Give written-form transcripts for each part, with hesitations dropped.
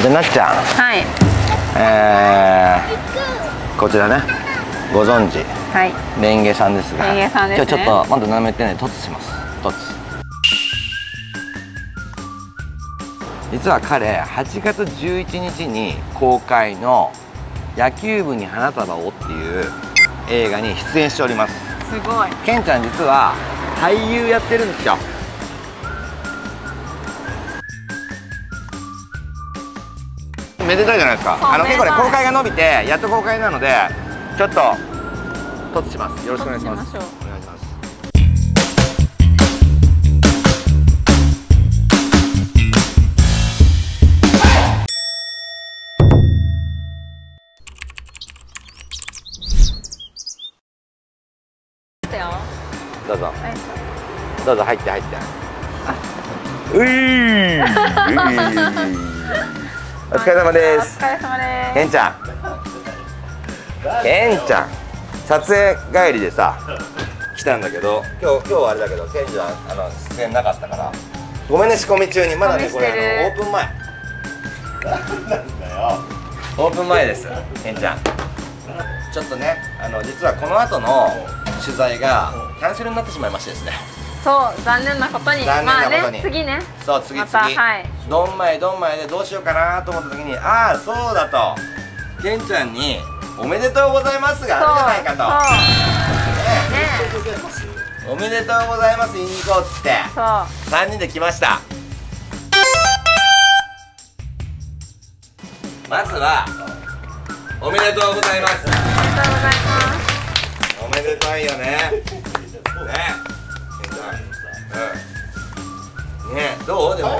でなっちゃん、 はい。 こちらね、ご存知、 はい。 レンゲさんですが、 レンゲさんですね。 今日ちょっとまだ舐めてね、凸します。凸。実は彼、8月11日に公開の野球部に花束をっていう映画に出演しております。 すごい。 ケンちゃん実は俳優やってるんですよ。めでたいじゃないですか。結構ね、公開が伸びてやっと公開なので、ちょっと凸します。よろしくお願いします。お願いします。どうぞ。どうぞ入って入って。お疲れ様です。 お疲れ様です。 ケンちゃん。ケンちゃん。撮影帰りでさ、来たんだけど、今日はあれだけど、ケンちゃん出演なかったから。ごめんね、仕込み中にまだね、これオープン前。なんだよ。オープン前です。ケンちゃん。ちょっとね、実はこの後の取材がキャンセルになってしまいましてですね。 そう、残念なことに。まあね、次ね。 そう、次。はい。ドンマイでどうしようかなと思った時に、ああ、そうだと。ケンちゃんにおめでとうございますがあるじゃないかと。おめでとうございます言いに行こうっつって。そう。3人で来ました。まずはおめでとうございます。おめでとうございます。おめでたいよね。ね。ね、どうでも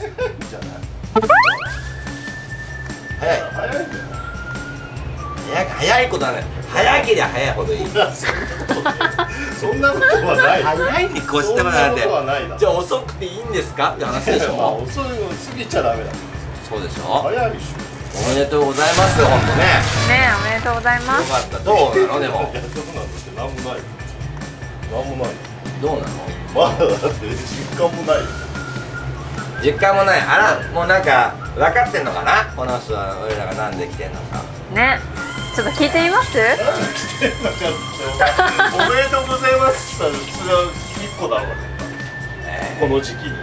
早いことはね、早けりゃ早いほどいい。そんなことはない。 早いに越してもなんて。じゃあ遅くていいんですかって話でしょ。 遅いの過ぎちゃダメだ。 そうでしょ。 早いでしょ。 おめでとうございます。本当ね。 ね、おめでとうございます。 よかった。どうなのでも。 いや、どうなんだってなんもない。なんもない。 どうなの。 まだだって実感もないよ。 実感もない。あら、もうなんか分かってんのかな、この人は俺らがなんで来てんのかね。ちょっと聞いてみます。 来てんのかっておめでとうございますって言ったら、それは1個だろうね、この時期に。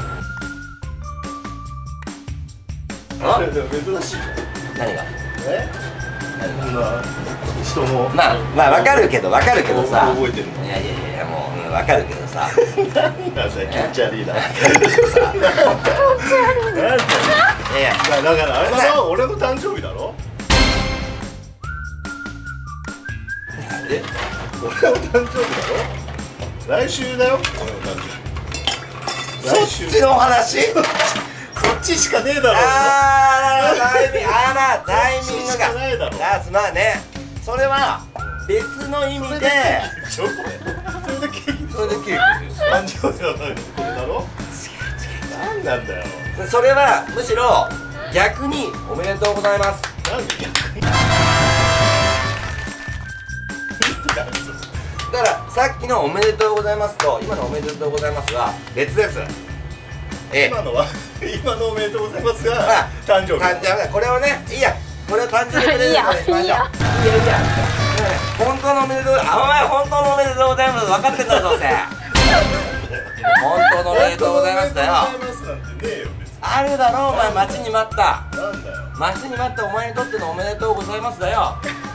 でも珍しいね。 何がこんな人のまあ分かるけどさ、 覚えてるの。 いやもう分かるけどさ、 何だそれ、気持ち悪いな。いやだからあれだろ、俺の誕生日だろ。え、俺の誕生日だろ。来週だよ、俺の誕生日。 そっちの話。 そっちしかねえだろ。 タイミングがないだろ。 まあね、それは別の意味で。 それでケーキ。誕生日だったのこれだろ。何なんだよ。 それはむしろ逆におめでとうございます。 なんで逆に。 だからさっきのおめでとうございますと今のおめでとうございますは別です。 今のおめでとうございますが誕生日。 これをね、いいや、これを誕生日プレゼントにしましょう。いや本当のおめでとう、お前本当のおめでとうございます分かってんだろどうせ。本当のおめでとうございますだよ。あるだろお前、待ちに待った。 なんだよ。 待ちに待ったお前にとってのおめでとうございますだよ。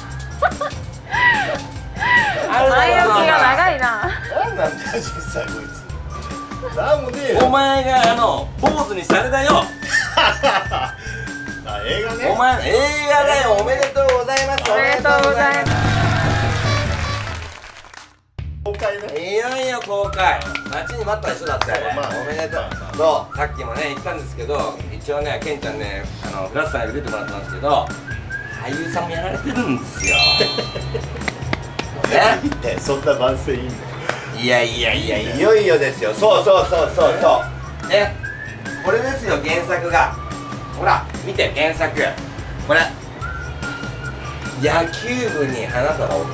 前置きが長いな。 なんなんだよ実際こいつ。なんもねえよ。 お前が坊主にされたよ。 映画ね。 お前映画だよ。おめでとうございます。 おめでとうございます。 公開ね。 いよいよ公開。待ちに待ったでしょだって。おめでとう。そうさっきもね言ったんですけど、一応ねケンちゃんねフラッシュさんに出てもらったんですけど、俳優さんもやられてるんですよ。ね。 そんな番宣いいんだよ。 いやいよいよですよ。そうね、これですよ原作が。ほら見て原作、これ野球部に花束を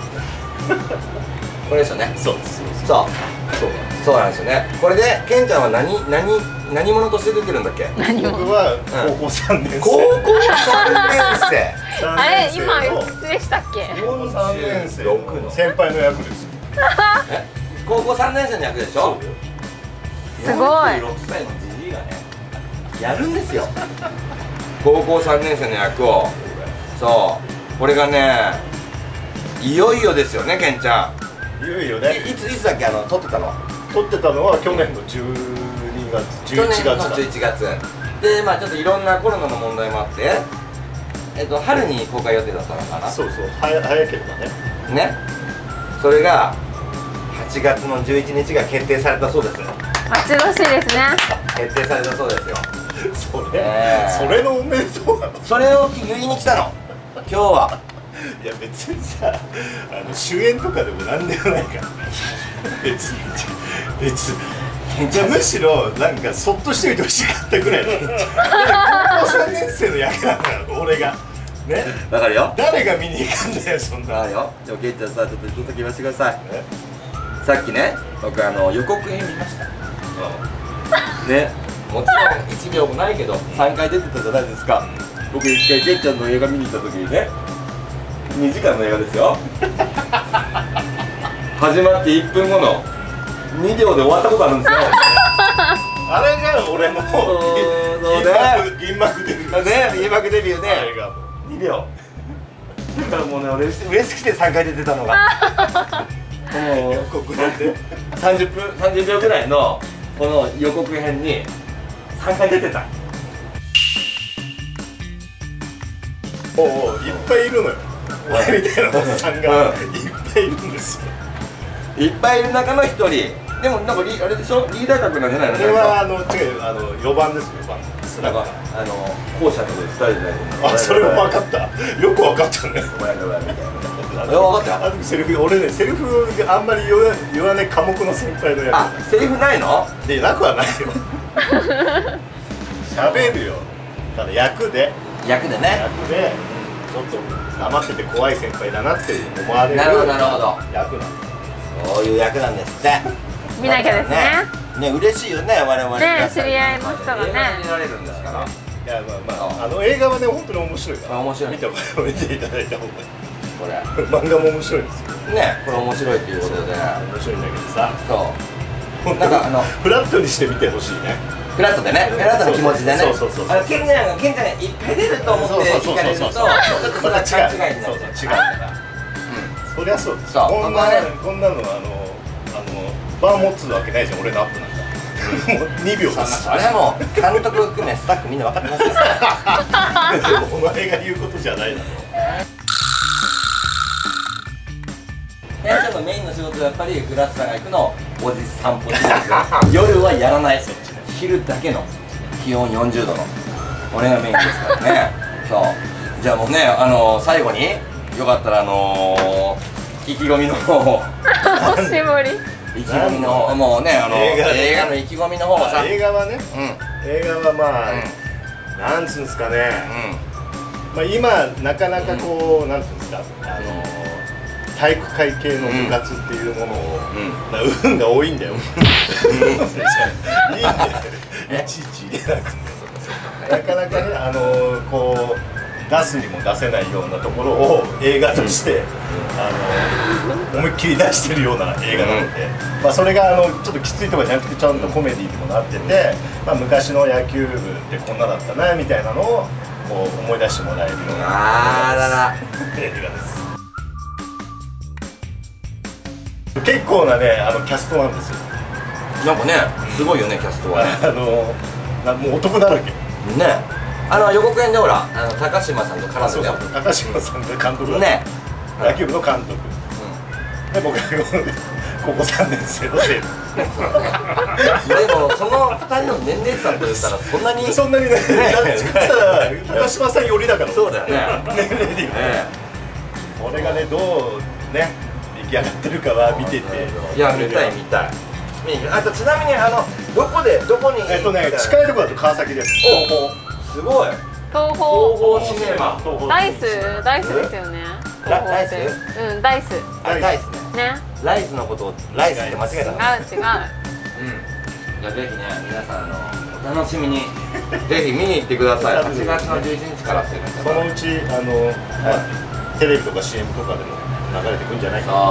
これですよね。 そうなんですよね。これでケンちゃんは何何者として出てるんだっけ？ 何も。 僕は高校3年生。 高校3年生。 あれ今いくつでしたっけ？ 高校3年生の先輩の役ですよ。 高校3年生の役でしょ。 すごい。 46歳のじじいがねやるんですよ。高校3年生の役を。そうこれがねいよいよですよね、ケンちゃん。 いよいよね。 いつだっけ、撮ってたの？ 撮ってたのは去年の12月11月だ。 去年の11月で、まあちょっといろんなコロナの問題もあって春に公開予定だったのかな。 そうそう、早ければね。 ね、それが8月の11日が決定されたそうです。 待ち遠しいですね。 決定されたそうですよ。 それのおめでとうなの。 それを言いに来たの今日は。 いや別にさ、主演とかでもなんでもないから別にじゃむしろなんかそっとしておいてほしかったぐらいの高校3年生の役なんだよ俺がね。 わかるよ。 誰が見に行くんだよそんな。 わかるよ。でもケンちゃんさ、ちょっと聞かせてください。さっきね、僕予告編見ました。ね、もちろん1秒もないけど3回出てたじゃないですか。僕1回ケンちゃんの映画見に行った時にね、2時間の映画ですよ。始まって1分後の2秒で終わったことあるんですよ。 あれが俺の銀幕デビューね、銀幕デビューで2秒だからもうね、俺嬉しくて3回出てたのがもうここで 30秒ぐらいのこの予告編に3回出てた。 おういっぱいいるのよ俺みたいなおっさんがいっぱいいるんですよ。 いっぱいいる中の1人でも、なんかあれでしょ、リーダー格なんじゃないの？ これは違う、4番ですよ、4番。 なんか校舎とかで2人であ、それも分かった。よく分かったね。 ごめんみたいな。分かった。 あのセリフ、俺ね、セリフあんまり言わない科目の先輩の役。 あ、セリフないの？ で、なくはないよ。喋るよ。ただ役でね。 ちょっと黙ってて怖い先輩だなって思われるなるほど役なんだ。 そういう役なんですって。 見なきゃですね。 ね、嬉しいよね、我々 ね、知り合いの人がね。 見られるんですから。 いや、まあ映画はね、本当に面白いから。 面白い。 見ていただいた方がいい。 これ漫画も面白いんですよね。これ面白いっていうことで面白いんだけどさ、 そうなんかフラットにして見てほしいね。 フラットでね、フラットの気持ちでね。 そうケンちゃんがいっぱい出ると思って聞かれるとちょっとそれは勘違いになっちゃうから。 そりゃそうです。 こんなのバー持つわけないじゃん、俺のアップなんか。もう2秒です。 それはもう監督含めスタッフみんな分かってますよ。 お前が言うことじゃないだろ。 ケンちゃんのメインの仕事はやっぱりフラットさんが行くのおじ散歩ですよ。夜はやらない。昼だけの気温40度の俺がメインですからね。そうじゃあもうね、最後によかったら意気込みの方を意気込みのもうね、映画の意気込みの方をさ。 映画はね、映画はまあなんつうんですかね、まあ今なかなかこうなんつうんですか、体育会系の部活っていうものを運が多いんだよ。いいんだよ、いちいち入れなくて。なかなかね、こう出すにも出せないようなところを映画として思いっきり出してるような映画なので、まあそれがちょっときついとかじゃなくてちゃんとコメディにもなってて、まあ昔の野球部ってこんなだったなみたいなのをこう思い出してもらえるような映画です。結構なねキャストなんですよ。 なんかね、すごいよね、キャストはね。 もう男だらけね。予告編でほら高島さんと絡んでたよ。 高島さんが監督だね、 野球部の監督で、僕が高校3年生の生徒。 でもその2人の年齢差と言ったらそんなにね、高島さん寄りだから。 そうだよね、 年齢で言うとこれがね、どうね出来上がってるかは見てて、 いや見たい。あとちなみにどこに近いところだと川崎です。 すごい。 東宝シネマ。 ダイスですよね。 ライス？ うん、ダイス。 ダイスね。 ね。 ライスのことをライスって間違えたの？ 違う。 じゃあぜひね、皆さん楽しみにぜひ見に行ってください。8月の11日からするんですそのうちテレビとか CM とかでも流れてくんじゃないかな。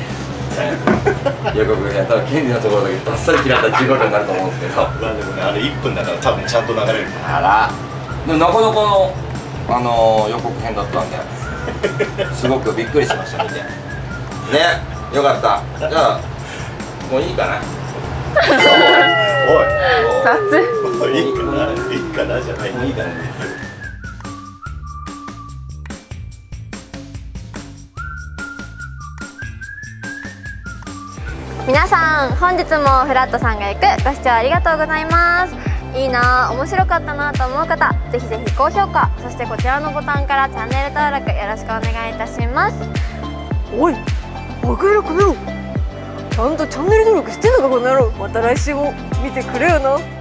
予告編、多分ケンジのところだけバッサリ切られた15分になると思うんですけど、 まあでもね、あれ1分だから多分ちゃんと流れる。 あら、でもなかなかの予告編だったんですごくびっくりしました見てね。よかった。じゃあもういいかな。 おい雑。 おい、いいかな、いいかなじゃない。 もういいかな。 皆さん、本日もフラットさんが行くご視聴ありがとうございます。いいな、面白かったなと思う方、ぜひぜひ高評価、そしてこちらのボタンからチャンネル登録よろしくお願いいたします。おい、バカ野郎この野郎、ちゃんとチャンネル登録してんのかこの野郎。また来週も見てくれよな。